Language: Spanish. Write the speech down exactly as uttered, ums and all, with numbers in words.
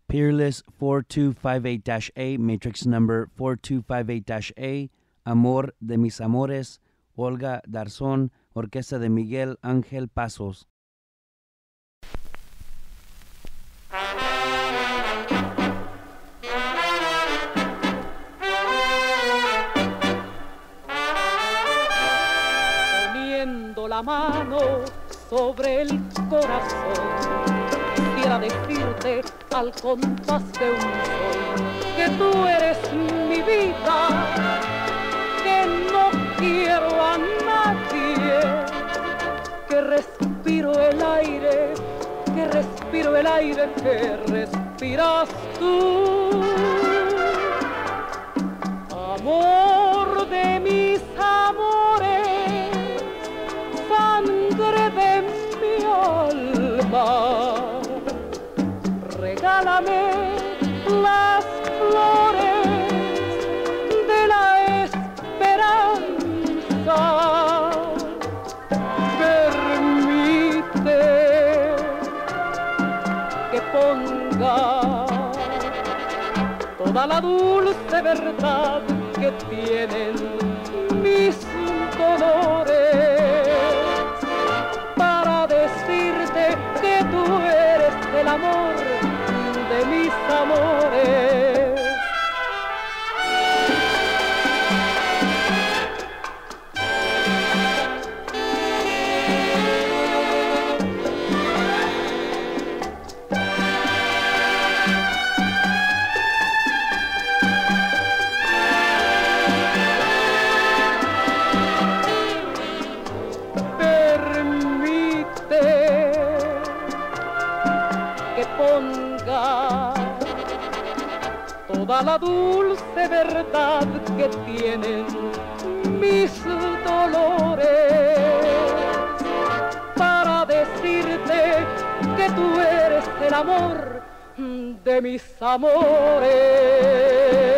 Peerless four two five eight dash A, matrix number four two five eight dash A, Amor de mis Amores, Olga Darson, Orquesta de Miguel Ángel Pazos. Poniendo la mano sobre el corazón, quisiera decirte al compás de un sol que tú eres mi vida, que no quiero a nadie, que respiro el aire, que respiro el aire que respiras tú. Amor de mis amores, sangre de mi alma, regálame las flores de la esperanza. Permite que ponga toda la dulce verdad que tienen mis dolores para decirte que tú eres el amor de mis amores. Permite que ponga toda la dulce verdad que tienen mis dolores para decirte que tú eres el amor de mis amores.